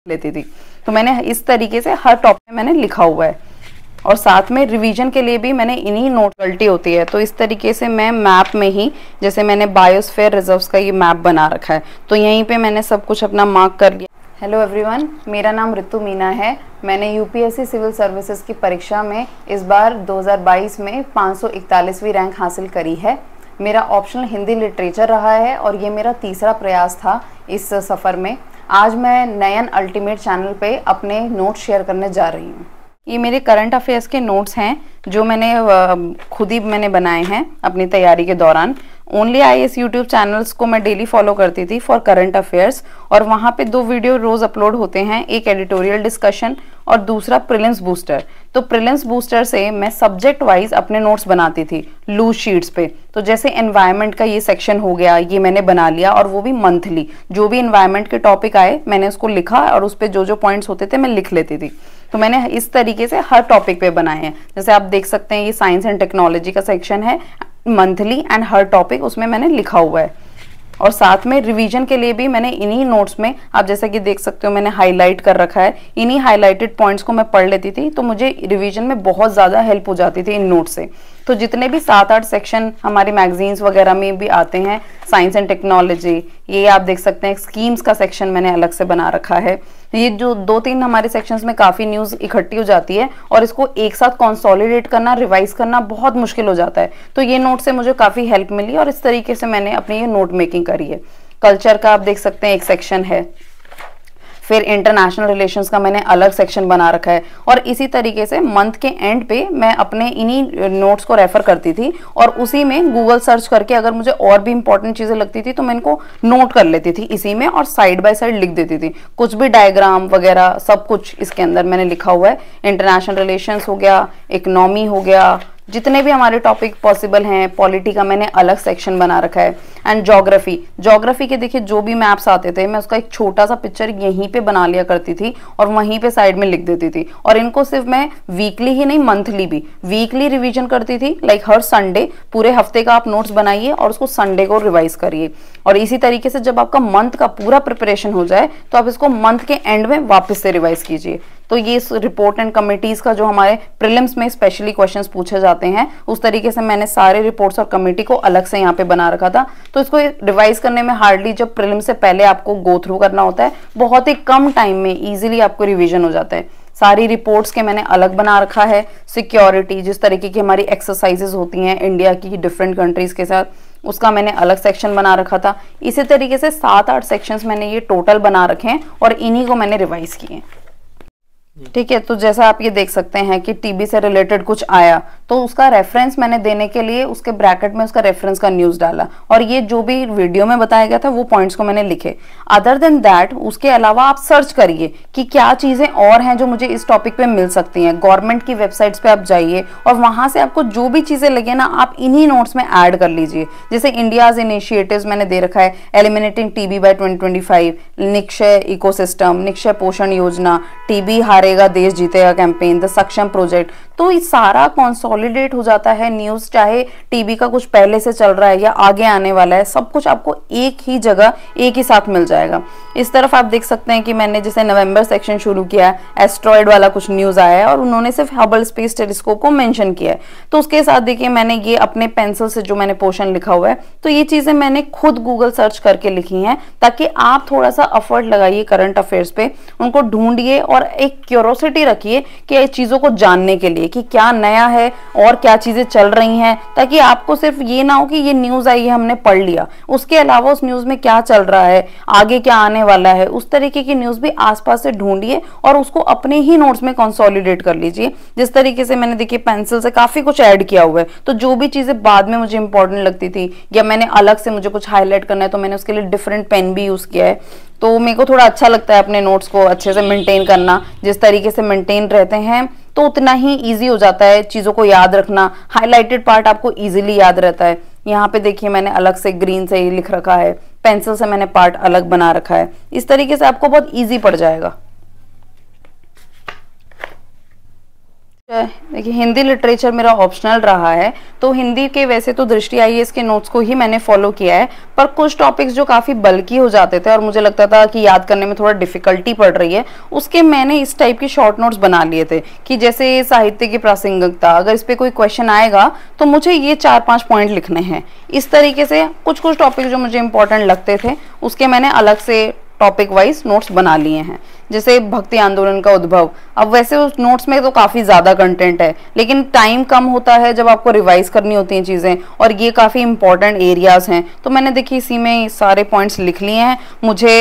लेती थी। तो मैंने इस तरीके से हर टॉपिक में मैंने लिखा हुआ है और साथ में रिवीजन के लिए भी मैंने इन्हीं नोट गलती होती है तो इस तरीके से मैं मैप में ही, जैसे मैंने बायोस्फीयर रिजर्व्स का ये मैप बना रखा है तो यहीं पे मैंने सब कुछ अपना मार्क कर लिया। हेलो एवरीवन, मेरा नाम ऋतु मीना है। मैंने यूपीएससी सिविल सर्विसेज की परीक्षा में इस बार 2022 में 541वीं रैंक हासिल करी है। मेरा ऑप्शनल हिंदी लिटरेचर रहा है और ये मेरा तीसरा प्रयास था इस सफ़र में। आज मैं नयन अल्टीमेट चैनल पे अपने नोट्स शेयर करने जा रही हूँ। ये मेरे करंट अफेयर्स के नोट्स हैं जो मैंने खुद ही बनाए हैं अपनी तैयारी के दौरान। ओनली आईएएस यूट्यूब चैनल्स को मैं डेली फॉलो करती थी फॉर करंट अफेयर्स और वहाँ पे 2 वीडियो रोज अपलोड होते हैं, एक एडिटोरियल डिस्कशन और दूसरा प्रीलिम्स बूस्टर। तो प्रीलिम्स बूस्टर से मैं सब्जेक्ट वाइज अपने नोट्स बनाती थी लूज शीट्स पे। तो जैसे एनवायरनमेंट का ये सेक्शन हो गया, ये मैंने बना लिया और वो भी मंथली। जो भी एनवायरनमेंट के टॉपिक आए मैंने उसको लिखा और उस पर जो पॉइंट्स होते थे मैं लिख लेती थी। तो मैंने इस तरीके से हर टॉपिक पे बनाए हैं। जैसे आप देख सकते हैं ये साइंस एंड टेक्नोलॉजी का सेक्शन है, मंथली एंड हर टॉपिक उसमें मैंने लिखा हुआ है। और साथ में रिवीजन के लिए भी मैंने इन्हीं नोट्स में, आप जैसा कि देख सकते हो मैंने हाईलाइट कर रखा है, इन्हीं हाईलाइटेड पॉइंट्स को मैं पढ़ लेती थी तो मुझे रिवीजन में बहुत ज़्यादा हेल्प हो जाती थी इन नोट्स से। तो जितने भी 7-8 सेक्शन हमारी मैगजीन्स वगैरह में भी आते हैं साइंस एंड टेक्नोलॉजी, ये आप देख सकते हैं स्कीम्स का सेक्शन मैंने अलग से बना रखा है। ये जो 2-3 हमारे सेक्शंस में काफ़ी न्यूज़ इकट्ठी हो जाती है और इसको एक साथ कंसोलिडेट करना, रिवाइज करना बहुत मुश्किल हो जाता है। तो ये नोट से मुझे काफ़ी हेल्प मिली और इस तरीके से मैंने अपनी ये नोट मेकिंग करी है। कल्चर का आप देख सकते हैं एक सेक्शन है, फिर इंटरनेशनल रिलेशंस का मैंने अलग सेक्शन बना रखा है और इसी तरीके से मंथ के एंड पे मैं अपने इन्हीं नोट्स को रेफर करती थी और उसी में गूगल सर्च करके अगर मुझे और भी इंपॉर्टेंट चीज़ें लगती थी तो मैं इनको नोट कर लेती थी इसी में और साइड बाय साइड लिख देती थी। कुछ भी डायग्राम वगैरह सब कुछ इसके अंदर मैंने लिखा हुआ है। इंटरनेशनल रिलेशंस हो गया, इकोनॉमी हो गया, जितने भी हमारे टॉपिक पॉसिबल हैं, पॉलिटी का मैंने अलग सेक्शन बना रखा है। एंड ज्योग्राफी के देखिए जो भी मैप्स आते थे मैं उसका एक छोटा सा पिक्चर यहीं पे बना लिया करती थी और वहीं पे साइड में लिख देती थी। और इनको सिर्फ मैं वीकली ही नहीं, मंथली भी, वीकली रिवीजन करती थी। लाइक हर संडे पूरे हफ्ते का आप नोट्स बनाइए और उसको संडे को रिवाइज करिए। और इसी तरीके से जब आपका मंथ का पूरा प्रिपरेशन हो जाए तो आप इसको मंथ के एंड में वापस से रिवाइज कीजिए। तो ये रिपोर्ट एंड कमिटीज का जो हमारे प्रीलिम्स में स्पेशली क्वेश्चंस पूछे जाते हैं उस तरीके से मैंने सारे रिपोर्ट्स और कमेटी को अलग से यहाँ पे बना रखा था। तो इसको रिवाइज करने में हार्डली, जब प्रीलिम से पहले आपको गो थ्रू करना होता है, बहुत ही कम टाइम में इजीली आपको रिवीजन हो जाता है। सारी रिपोर्ट्स के मैंने अलग बना रखा है। सिक्योरिटी, जिस तरीके की हमारी एक्सरसाइजेज होती हैं इंडिया की डिफरेंट कंट्रीज के साथ, उसका मैंने अलग सेक्शन बना रखा था। इसी तरीके से 7-8 सेक्शंस मैंने ये टोटल बना रखे हैं और इन्हीं को मैंने रिवाइज किए हैं। ठीक है, तो जैसा आप ये देख सकते हैं कि टीबी से रिलेटेड कुछ आया तो उसका रेफरेंस मैंने देने के लिए उसके ब्रैकेट में उसका रेफरेंस का न्यूज़ डाला और ये जो भी वीडियो में बताया गया था वो पॉइंट्स को मैंने लिखे। अदर देन दैट, उसके अलावा आप सर्च करिए कि क्या चीज़ें और हैं जो मुझे इस टॉपिक पे मिल सकती हैं। गवर्नमेंट की वेबसाइट्स पे आप जाइए और वहाँ से आपको जो भी चीज़ें लगे ना आप इन्हीं नोट्स में ऐड कर लीजिए। जैसे इंडियाज इनिशिएटिव्स मैंने दे रखा है, eliminating TB by 2025, Nikshay ecosystem, Nikshay Poshan Yojana, TB हारेगा देश जीतेगा कैंपेन, द सक्षम प्रोजेक्ट। तो ये सारा कंसोलिडेट हो जाता है न्यूज़, चाहे टीबी का कुछ पहले से चल रहा है या आगे आने वाला है, सब कुछ आपको एक ही जगह एक ही साथ मिल जाएगा। इस तरफ आप देख सकते हैं कि मैंने जैसे नवंबर सेक्शन शुरू किया है, एस्ट्रॉयड वाला कुछ न्यूज़ आया है और उन्होंने सिर्फ हबल स्पेस टेलीस्कोप को मेंशन किया है। तो उसके साथ देखिए मैंने ये अपने पेंसिल से जो मैंने पोर्शन लिखा हुआ है, तो ये चीज़ें मैंने खुद गूगल सर्च करके लिखी हैं ताकि आप थोड़ा सा एफर्ट लगाइए करंट अफेयर्स पे, उनको ढूंढिए और एक क्यूरोसिटी रखिए कि चीज़ों को जानने के लिए कि क्या नया है और क्या चीज़ें चल रही हैं, ताकि आपको सिर्फ ये ना हो कि ये न्यूज़ आई है हमने पढ़ लिया, उसके अलावा उस न्यूज़ में क्या चल रहा है, आगे क्या आने वाला है, उस तरीके की न्यूज़ भी आसपास से ढूंढिए और उसको अपने ही नोट्स में कंसोलिडेट कर लीजिए। जिस तरीके से मैंने देखिए पेंसिल से काफ़ी कुछ ऐड किया हुआ है, तो जो भी चीज़ें बाद में मुझे इंपॉर्टेंट लगती थी या मैंने अलग से मुझे कुछ हाईलाइट करना है तो मैंने उसके लिए डिफरेंट पेन भी यूज़ किया है। तो मेरे को थोड़ा अच्छा लगता है अपने नोट्स को अच्छे से मेंटेन करना। जिस तरीके से मेंटेन रहते हैं तो उतना ही इजी हो जाता है चीज़ों को याद रखना। हाईलाइटेड पार्ट आपको इजीली याद रहता है। यहाँ पे देखिए मैंने अलग से ग्रीन से ही लिख रखा है, पेंसिल से मैंने पार्ट अलग बना रखा है। इस तरीके से आपको बहुत ईजी पड़ जाएगा। देखिए हिंदी लिटरेचर मेरा ऑप्शनल रहा है, तो हिंदी के वैसे तो दृष्टि आईएएस के नोट्स को ही मैंने फॉलो किया है, पर कुछ टॉपिक्स जो काफ़ी बल्कि हो जाते थे और मुझे लगता था कि याद करने में थोड़ा डिफिकल्टी पड़ रही है, उसके मैंने इस टाइप की शॉर्ट नोट्स बना लिए थे कि जैसे साहित्य की प्रासंगिकता, अगर इस पर कोई क्वेश्चन आएगा तो मुझे ये 4-5 पॉइंट लिखने हैं। इस तरीके से कुछ टॉपिक जो मुझे इंपॉर्टेंट लगते थे उसके मैंने अलग से टॉपिक वाइज नोट्स बना लिए हैं। जैसे भक्ति आंदोलन का उद्भव, अब वैसे उस नोट्स में तो काफ़ी ज़्यादा कंटेंट है, लेकिन टाइम कम होता है जब आपको रिवाइज करनी होती हैं चीज़ें, और ये काफ़ी इंपॉर्टेंट एरियाज हैं, तो मैंने देखिए इसी में सारे पॉइंट्स लिख लिए हैं। मुझे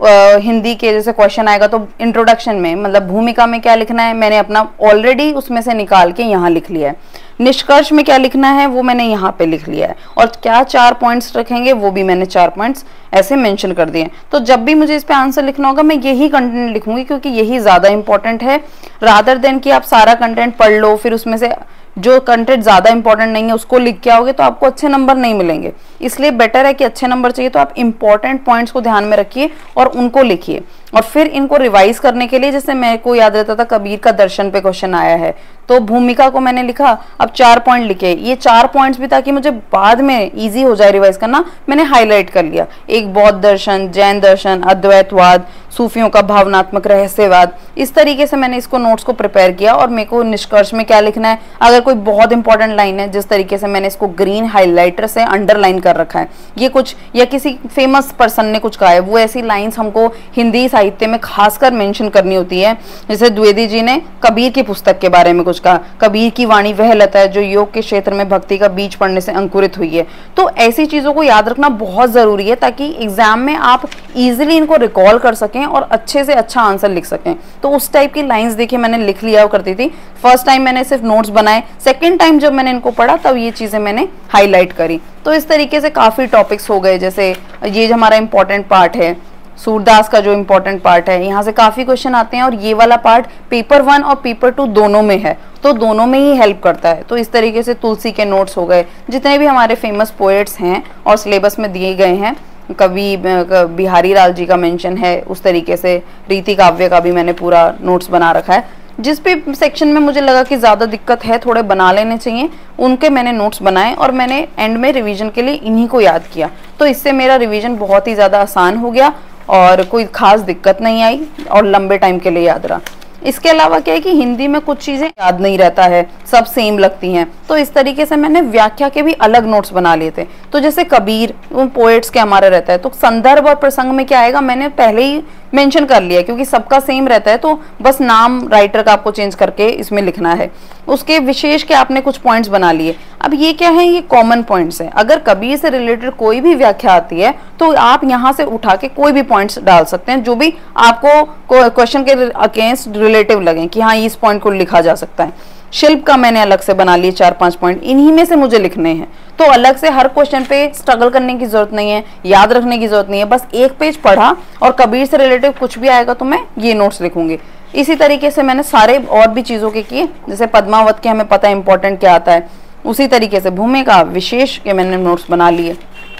हिंदी के जैसे क्वेश्चन आएगा तो इंट्रोडक्शन में मतलब भूमिका में क्या लिखना है, मैंने अपना ऑलरेडी उसमें से निकाल के यहाँ लिख लिया है। निष्कर्ष में क्या लिखना है वो मैंने यहाँ पे लिख लिया है, और क्या 4 पॉइंट्स रखेंगे वो भी मैंने 4 पॉइंट्स ऐसे मेंशन कर दिए। तो जब भी मुझे इस पे आंसर लिखना होगा मैं यही कंटेंट लिखूंगी, क्योंकि यही ज़्यादा इंपॉर्टेंट है, रादर देन कि आप सारा कंटेंट पढ़ लो फिर उसमें से जो कंटेंट ज़्यादा इंपॉर्टेंट नहीं है उसको लिख के आओगे तो आपको अच्छे नंबर नहीं मिलेंगे। इसलिए बेटर है कि अच्छे नंबर चाहिए तो आप इंपॉर्टेंट पॉइंट्स को ध्यान में रखिए और उनको लिखिए, और फिर इनको रिवाइज करने के लिए जैसे मेरे को याद रहता था कबीर का दर्शन पे क्वेश्चन आया है, तो भूमिका को मैंने लिखा, अब 4 पॉइंट लिखे, ये 4 पॉइंट्स भी ताकि मुझे बाद में इजी हो जाए रिवाइज करना, मैंने हाईलाइट कर लिया। एक बौद्ध दर्शन, जैन दर्शन, अद्वैतवाद, सूफियों का भावनात्मक रहस्यवाद, इस तरीके से मैंने इसको नोट्स को प्रिपेयर किया। और मेरे को निष्कर्ष में क्या लिखना है, अगर कोई बहुत इंपॉर्टेंट लाइन है, जिस तरीके से मैंने इसको ग्रीन हाईलाइटर से अंडरलाइन कर रखा है, ये कुछ या किसी फेमस पर्सन ने कुछ कहा है, वो ऐसी लाइन्स हमको हिंदी साहित्य में खासकर मेंशन करनी होती है। जैसे द्विवेदी जी ने कबीर की पुस्तक के बारे में कुछ कहा, कबीर की वाणी वह लता है जो योग के क्षेत्र में भक्ति का बीज पड़ने से अंकुरित हुई है। तो ऐसी चीजों को याद रखना बहुत जरूरी है ताकि एग्जाम में आप इजीली इनको रिकॉल कर सकें और अच्छे से अच्छा आंसर लिख सकें। तो उस टाइप की लाइंस देखिए मैंने लिख लिया करती थी। फर्स्ट टाइम मैंने सिर्फ नोट्स बनाए, सेकेंड टाइम जब मैंने इनको पढ़ा तब ये चीजें मैंने हाईलाइट करी। तो इस तरीके से काफी टॉपिक्स हो गए। जैसे ये जो हमारा इंपॉर्टेंट पार्ट है सूरदास का, जो इम्पोर्टेंट पार्ट है, यहाँ से काफ़ी क्वेश्चन आते हैं, और ये वाला पार्ट पेपर 1 और पेपर 2 दोनों में है, तो दोनों में ही हेल्प करता है। तो इस तरीके से तुलसी के नोट्स हो गए, जितने भी हमारे फेमस पोएट्स हैं और सिलेबस में दिए गए हैं, कवि बिहारी लाल जी का मेंशन है, उस तरीके से रीति काव्य का भी मैंने पूरा नोट्स बना रखा है। जिस भी सेक्शन में मुझे लगा कि ज़्यादा दिक्कत है, थोड़े बना लेने चाहिए, उनके मैंने नोट्स बनाए और मैंने एंड में रिवीजन के लिए इन्हीं को याद किया। तो इससे मेरा रिवीजन बहुत ही ज़्यादा आसान हो गया और कोई खास दिक्कत नहीं आई और लंबे टाइम के लिए याद रहा। इसके अलावा क्या है कि हिंदी में कुछ चीज़ें याद नहीं रहता है, सब सेम लगती हैं, तो इस तरीके से मैंने व्याख्या के भी अलग नोट्स बना लिए थे। तो जैसे कबीर उन पोएट्स के हमारे रहता है, तो संदर्भ और प्रसंग में क्या आएगा मैंने पहले ही मेंशन कर लिया, क्योंकि सबका सेम रहता है, तो बस नाम राइटर का आपको चेंज करके इसमें लिखना है। उसके विशेष के आपने कुछ पॉइंट्स बना लिए। अब ये क्या है, ये कॉमन पॉइंट्स हैं। अगर कबीर से रिलेटेड कोई भी व्याख्या आती है तो आप यहाँ से उठा के कोई भी पॉइंट्स डाल सकते हैं जो भी आपको क्वेश्चन के अगेंस्ट रिलेटिव लगे कि हाँ इस पॉइंट को लिखा जा सकता है। शिल्प का मैंने अलग से बना लिए 4-5 पॉइंट, इन्हीं में से मुझे लिखने हैं, तो अलग से हर क्वेश्चन पे स्ट्रगल करने की जरूरत नहीं है, याद रखने की जरूरत नहीं है। बस एक पेज पढ़ा और कबीर से रिलेटिव कुछ भी आएगा तो मैं ये नोट्स लिखूंगी। इसी तरीके से मैंने सारे और भी चीज़ों के किए, जैसे पद्मावत के हमें पता है इंपॉर्टेंट क्या आता है, उसी तरीके से भूमिका विशेष के मैंने नोट्स बना लिए।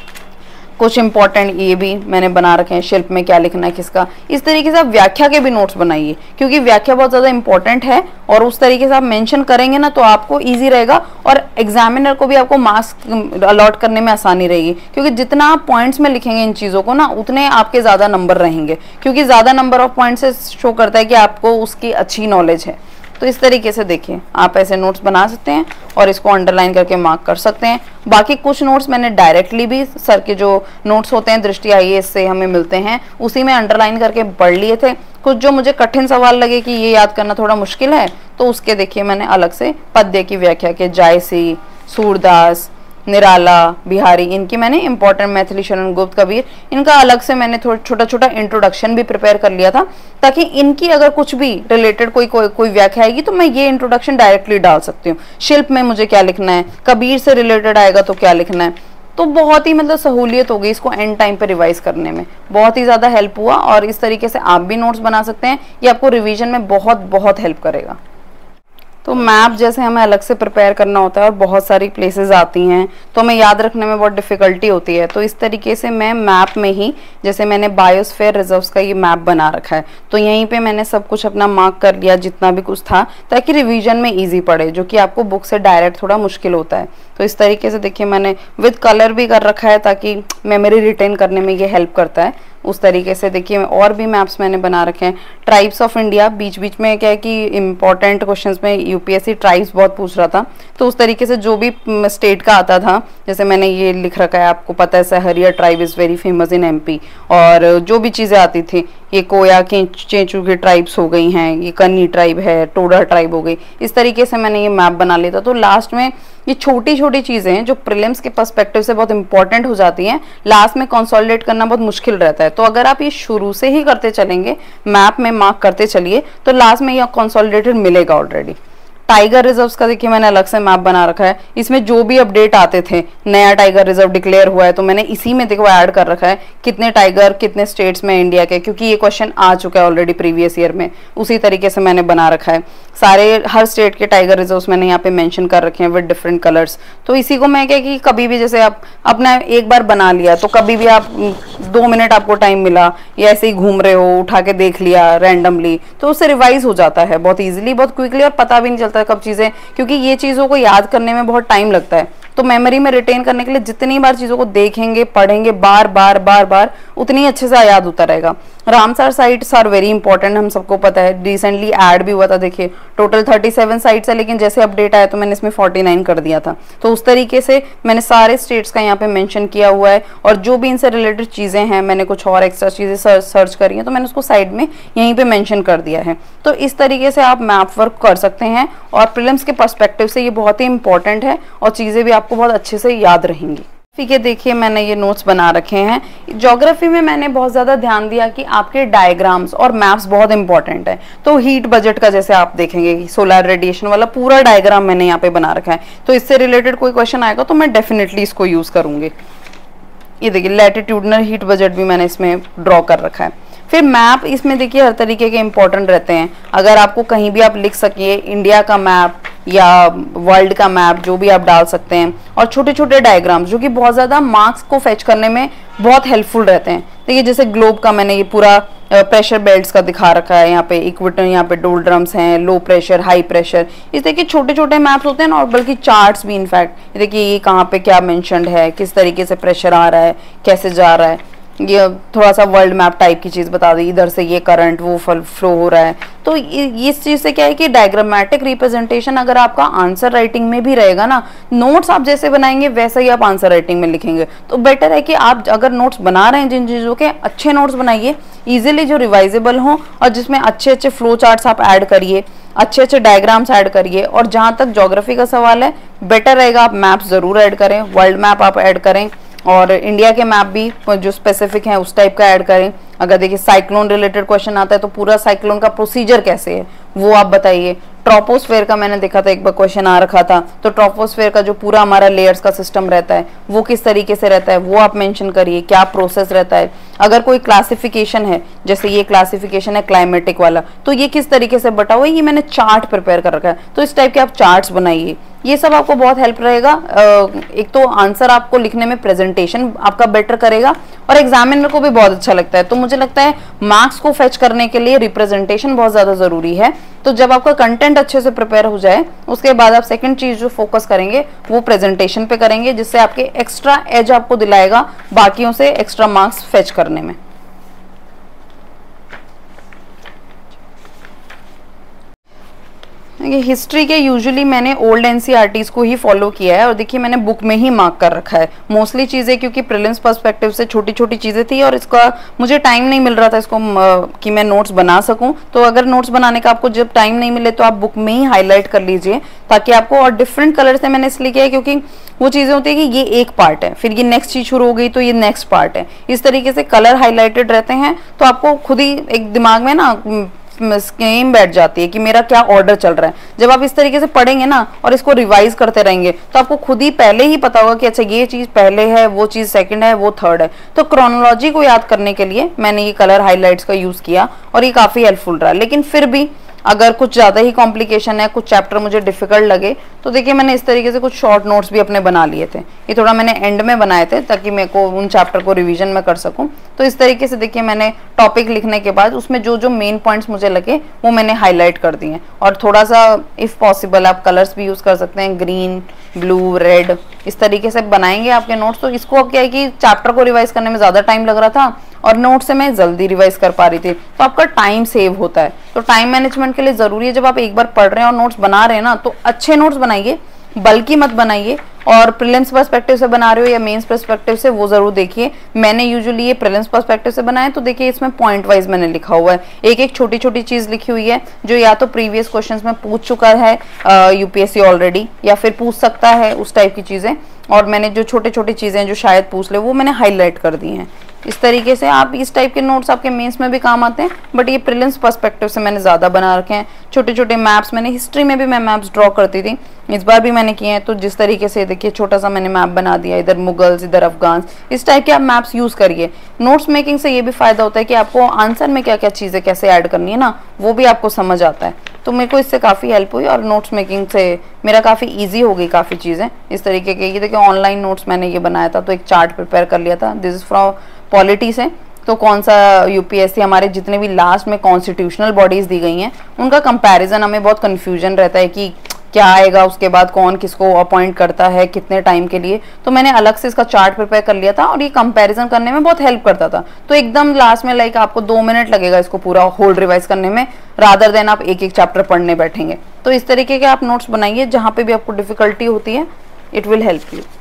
कुछ इंपॉर्टेंट ये भी मैंने बना रखे हैं, शिल्प में क्या लिखना है किसका। इस तरीके से आप व्याख्या के भी नोट्स बनाइए, क्योंकि व्याख्या बहुत ज़्यादा इंपॉर्टेंट है और उस तरीके से आप मेंशन करेंगे ना तो आपको इजी रहेगा और एग्जामिनर को भी आपको मार्क्स अलॉट करने में आसानी रहेगी, क्योंकि जितना आप पॉइंट्स में लिखेंगे इन चीज़ों को ना उतने आपके ज़्यादा नंबर रहेंगे, क्योंकि ज़्यादा नंबर ऑफ पॉइंट्स से शो करता है कि आपको उसकी अच्छी नॉलेज है। तो इस तरीके से देखिए आप ऐसे नोट्स बना सकते हैं और इसको अंडरलाइन करके मार्क कर सकते हैं। बाकी कुछ नोट्स मैंने डायरेक्टली भी सर के जो नोट्स होते हैं दृष्टि आईएएस से हमें मिलते हैं उसी में अंडरलाइन करके पढ़ लिए थे। कुछ जो मुझे कठिन सवाल लगे कि ये याद करना थोड़ा मुश्किल है तो उसके देखिए मैंने अलग से पद्य की व्याख्या के जायसी, सूरदास, निराला, बिहारी, इनकी मैंने इंपॉर्टेंट मैथिली शरण गुप्त, कबीर, इनका अलग से मैंने थोड़ा छोटा छोटा इंट्रोडक्शन भी प्रिपेयर कर लिया था, ताकि इनकी अगर कुछ भी रिलेटेड कोई व्याख्या आएगी तो मैं ये इंट्रोडक्शन डायरेक्टली डाल सकती हूँ। शिल्प में मुझे क्या लिखना है, कबीर से रिलेटेड आएगा तो क्या लिखना है, तो बहुत ही मतलब सहूलियत हो गई इसको एंड टाइम पे रिवाइज करने में, बहुत ही ज़्यादा हेल्प हुआ। और इस तरीके से आप भी नोट्स बना सकते हैं, ये आपको रिवीजन में बहुत बहुत हेल्प करेगा। तो मैप जैसे हमें अलग से प्रिपेयर करना होता है और बहुत सारी प्लेसेस आती हैं तो हमें याद रखने में बहुत डिफिकल्टी होती है, तो इस तरीके से मैं मैप में ही, जैसे मैंने बायोस्फीयर रिजर्व्स का ये मैप बना रखा है, तो यहीं पे मैंने सब कुछ अपना मार्क कर लिया जितना भी कुछ था, ताकि रिवीजन में इजी पड़े, जो कि आपको बुक से डायरेक्ट थोड़ा मुश्किल होता है। तो इस तरीके से देखिए मैंने विद कलर भी कर रखा है ताकि मेमोरी रिटेन करने में ये हेल्प करता है। उस तरीके से देखिए और भी मैप्स मैंने बना रखे हैं। ट्राइब्स ऑफ इंडिया, बीच बीच में क्या है कि इंपॉर्टेंट क्वेश्चंस में यूपीएससी ट्राइब्स बहुत पूछ रहा था, तो उस तरीके से जो भी स्टेट का आता था, जैसे मैंने ये लिख रखा है, आपको पता है Sahariya tribe is very famous in MP, और जो भी चीज़ें आती थी, ये कोया के चेंचू की ट्राइब्स हो गई हैं, ये कन्नी ट्राइब है, टोडा ट्राइब हो गई, इस तरीके से मैंने ये मैप बना लिया था। तो लास्ट में ये छोटी छोटी चीज़ें हैं जो प्रीलिम्स के पर्सपेक्टिव से बहुत इंपॉर्टेंट हो जाती हैं, लास्ट में कंसोलिडेट करना बहुत मुश्किल रहता है। तो अगर आप ये शुरू से ही करते चलेंगे, मैप में मार्क करते चलिए, तो लास्ट में ये कंसोलिडेटेड मिलेगा ऑलरेडी। टाइगर रिजर्व्स का देखिए मैंने अलग से मैप बना रखा है, इसमें जो भी अपडेट आते थे, नया टाइगर रिजर्व डिक्लेयर हुआ है तो मैंने इसी में देखो ऐड कर रखा है कितने टाइगर कितने स्टेट्स में इंडिया के, क्योंकि ये क्वेश्चन आ चुका है ऑलरेडी प्रीवियस ईयर में, उसी तरीके से मैंने बना रखा है। सारे हर स्टेट के टाइगर रिजर्व्स मैंने यहाँ पे मेंशन कर रखे हैं विद डिफरेंट कलर्स। तो इसी को मैं क्या कि कभी भी जैसे आप अपना एक बार बना लिया तो कभी भी आप 2 मिनट आपको टाइम मिला या ऐसे ही घूम रहे हो, उठा के देख लिया रैंडमली, तो उससे रिवाइज हो जाता है बहुत ईजिली, बहुत क्विकली, और पता भी नहीं चलता कब चीज़ें, क्योंकि ये चीज़ों को याद करने में बहुत टाइम लगता है। तो मेमोरी में रिटेन करने के लिए जितनी बार चीज़ों को देखेंगे, पढ़ेंगे बार बार बार बार, उतनी अच्छे से याद होता रहेगा। Ramsar sites are very important, हम सबको पता है, रिसेंटली ऐड भी हुआ था। देखिए टोटल 37 साइट्स है, लेकिन जैसे अपडेट आया तो मैंने इसमें 49 कर दिया था। तो उस तरीके से मैंने सारे स्टेट्स का यहाँ पे मेंशन किया हुआ है, और जो भी इनसे रिलेटेड चीज़ें हैं, मैंने कुछ और एक्स्ट्रा चीज़ें सर्च करी हैं तो मैंने उसको साइड में यहीं पे मेंशन कर दिया है। तो इस तरीके से आप मैप वर्क कर सकते हैं, और प्रीलिम्स के पर्सपेक्टिव से ये बहुत ही इंपॉर्टेंट है, और चीज़ें भी आपको बहुत अच्छे से याद रहेंगी। ठीक है, देखिए मैंने ये नोट्स बना रखे हैं। ज्योग्राफी में मैंने बहुत ज़्यादा ध्यान दिया कि आपके डायग्राम्स और मैप्स बहुत इंपॉर्टेंट है। तो हीट बजट का जैसे आप देखेंगे, सोलर रेडिएशन वाला पूरा डायग्राम मैंने यहाँ पे बना रखा है, तो इससे रिलेटेड कोई क्वेश्चन आएगा तो मैं डेफिनेटली इसको यूज़ करूँगी। ये देखिए लैटिट्यूडनल हीट बजट भी मैंने इसमें ड्रॉ कर रखा है। फिर मैप, इसमें देखिए हर तरीके के इंपॉर्टेंट रहते हैं। अगर आपको कहीं भी आप लिख सकिए इंडिया का मैप या वर्ल्ड का मैप, जो भी आप डाल सकते हैं, और छोटे छोटे डायग्राम्स जो कि बहुत ज़्यादा मार्क्स को फेच करने में बहुत हेल्पफुल रहते हैं। देखिए जैसे ग्लोब का मैंने ये पूरा प्रेशर बेल्ट्स का दिखा रखा है, यहाँ पे इक्वेटर, यहाँ पे डोलड्रम्स हैं, लो प्रेशर, हाई प्रेशर, इस देखिए छोटे छोटे मैप्स होते हैं ना, और बल्कि चार्ट्स भी इनफैक्ट। देखिए ये कहाँ पे क्या मेंशन्ड है, किस तरीके से प्रेशर आ रहा है, कैसे जा रहा है, ये थोड़ा सा वर्ल्ड मैप टाइप की चीज़ बता दी, इधर से ये करंट वो फ्लो हो रहा है। तो इस चीज़ से क्या है कि डायग्रामेटिक रिप्रेजेंटेशन अगर आपका आंसर राइटिंग में भी रहेगा ना, नोट्स आप जैसे बनाएंगे वैसा ही आप आंसर राइटिंग में लिखेंगे। तो बेटर है कि आप अगर नोट्स बना रहे हैं जिन चीज़ों के, अच्छे नोट्स बनाइए, ईजिली जो रिवाइजेबल हों, और जिसमें अच्छे अच्छे फ्लो चार्ट्स आप ऐड करिए, अच्छे अच्छे डायग्राम्स ऐड करिए। और जहाँ तक ज्योग्राफी का सवाल है, बेटर रहेगा आप मैप्स ज़रूर ऐड करें, वर्ल्ड मैप आप ऐड करें, और इंडिया के मैप भी जो स्पेसिफिक है उस टाइप का ऐड करें। अगर देखिए साइक्लोन रिलेटेड क्वेश्चन आता है तो पूरा साइक्लोन का प्रोसीजर कैसे है वो आप बताइए। ट्रोपोस्फेयर का मैंने देखा था एक बार क्वेश्चन आ रखा था, तो ट्रोपोस्फेयर का जो पूरा हमारा लेयर्स का सिस्टम रहता है वो किस तरीके से रहता है वो आप मेंशन करिए, क्या प्रोसेस रहता है। अगर कोई क्लासिफिकेशन है, जैसे ये क्लासिफिकेशन है क्लाइमेटिक वाला, तो ये किस तरीके से बटा हुआ है, ये मैंने चार्ट प्रिपेयर कर रखा है, तो इस टाइप के आप चार्ट्स बनाइए। ये सब आपको बहुत हेल्प रहेगा। एक तो आंसर आपको लिखने में प्रेजेंटेशन आपका बेटर करेगा, और एग्जामिनर को भी बहुत अच्छा लगता है। तो मुझे लगता है मार्क्स को फेच करने के लिए रिप्रेजेंटेशन बहुत ज़्यादा ज़रूरी है। तो जब आपका कंटेंट अच्छे से प्रिपेयर हो जाए, उसके बाद आप सेकंड चीज़ जो फोकस करेंगे वो प्रेजेंटेशन पे करेंगे, जिससे आपके एक्स्ट्रा एज आपको दिलाएगा बाकियों से एक्स्ट्रा मार्क्स फेच करने में। हिस्ट्री के यूजुअली मैंने ओल्ड एनसीईआरटीज़ को ही फॉलो किया है, और देखिए मैंने बुक में ही मार्क कर रखा है मोस्टली चीज़ें, क्योंकि प्रीलिम्स पर्सपेक्टिव से छोटी छोटी चीज़ें थी, और इसका मुझे टाइम नहीं मिल रहा था इसको कि मैं नोट्स बना सकूं। तो अगर नोट्स बनाने का आपको जब टाइम नहीं मिले तो आप बुक में ही हाईलाइट कर लीजिए, ताकि आपको, और डिफरेंट कलर से मैंने इसलिए किया है क्योंकि वो चीज़ें होती है कि ये एक पार्ट है, फिर ये नेक्स्ट चीज़ शुरू हो गई तो ये नेक्स्ट पार्ट है, इस तरीके से कलर हाईलाइटेड रहते हैं, तो आपको खुद ही एक दिमाग में ना स्कीम बैठ जाती है कि मेरा क्या ऑर्डर चल रहा है। जब आप इस तरीके से पढ़ेंगे ना और इसको रिवाइज करते रहेंगे, तो आपको खुद ही पहले ही पता होगा कि अच्छा ये चीज़ पहले है, वो चीज़ सेकंड है, वो थर्ड है। तो क्रोनोलॉजी को याद करने के लिए मैंने ये कलर हाइलाइट्स का यूज़ किया, और ये काफ़ी हेल्पफुल रहा। लेकिन फिर भी अगर कुछ ज़्यादा ही कॉम्प्लिकेशन है, कुछ चैप्टर मुझे डिफिकल्ट लगे, तो देखिए मैंने इस तरीके से कुछ शॉर्ट नोट्स भी अपने बना लिए थे। ये थोड़ा मैंने एंड में बनाए थे ताकि मेरे को उन चैप्टर को रिवीजन में कर सकूं। तो इस तरीके से देखिए मैंने टॉपिक लिखने के बाद उसमें जो जो मेन पॉइंट्स मुझे लगे वो मैंने हाईलाइट कर दिए। और थोड़ा सा इफ़ पॉसिबल आप कलर्स भी यूज़ कर सकते हैं, ग्रीन, ब्लू, रेड, इस तरीके से बनाएंगे आपके नोट्स। तो इसको अब क्या है कि चैप्टर को रिवाइज करने में ज़्यादा टाइम लग रहा था और नोट से मैं जल्दी रिवाइज कर पा रही थी, तो आपका टाइम सेव होता है। तो टाइम मैनेजमेंट के लिए ज़रूरी है, जब आप एक बार पढ़ रहे हैं और नोट्स बना रहे हैं ना, तो अच्छे नोट्स बनाइए, बल्कि मत बनाइए। और प्रीलिम्स पर्सपेक्टिव से बना रहे हो या मेंस पर्सपेक्टिव से, वो जरूर देखिए। मैंने यूजुअली ये प्रीलिम्स पर्सपेक्टिव से बनाए, तो देखिए इसमें पॉइंट वाइज मैंने लिखा हुआ है, एक एक छोटी छोटी चीज लिखी हुई है जो या तो प्रीवियस क्वेश्चंस में पूछ चुका है यूपीएससी ऑलरेडी, या फिर पूछ सकता है, उस टाइप की चीजें। और मैंने जो छोटे छोटी चीजें जो शायद पूछ ले वो मैंने हाईलाइट कर दी हैं। इस तरीके से आप इस टाइप के नोट्स आपके मेंस में भी काम आते हैं, बट ये प्रीलिम्स पर्सपेक्टिव से मैंने ज़्यादा बना रखे हैं। छोटे छोटे मैप्स, मैंने हिस्ट्री में भी मैं मैप्स ड्रॉ करती थी, इस बार भी मैंने किए हैं। तो जिस तरीके से देखिए छोटा सा मैंने मैप बना दिया, इधर मुगल्स, इधर अफगान्स, इस टाइप के आप मैप्स यूज़ करिए। नोट्स मेकिंग से ये भी फ़ायदा होता है कि आपको आंसर में क्या क्या चीज़ें कैसे ऐड करनी है ना, वो भी आपको समझ आता है। तो मेरे को इससे काफ़ी हेल्प हुई और नोट्स मेकिंग से मेरा काफ़ी इजी हो गई काफ़ी चीज़ें इस तरीके के। ये देखिए ऑनलाइन नोट्स मैंने ये बनाया था, तो एक चार्ट प्रिपेयर कर लिया था। दिस इज़ फ्रॉम पॉलिटी से, तो कौन सा यूपीएससी, हमारे जितने भी लास्ट में कॉन्स्टिट्यूशनल बॉडीज़ दी गई हैं उनका कंपैरिजन, हमें बहुत कन्फ्यूजन रहता है कि क्या आएगा, उसके बाद कौन किसको अपॉइंट करता है, कितने टाइम के लिए। तो मैंने अलग से इसका चार्ट प्रिपेयर कर लिया था और ये कंपैरिजन करने में बहुत हेल्प करता था। तो एकदम लास्ट में लाइक आपको 2 मिनट लगेगा इसको पूरा होल रिवाइज करने में, रादर देन आप एक एक चैप्टर पढ़ने बैठेंगे। तो इस तरीके के आप नोट्स बनाइए, जहाँ पे भी आपको डिफिकल्टी होती है, इट विल हेल्प यू।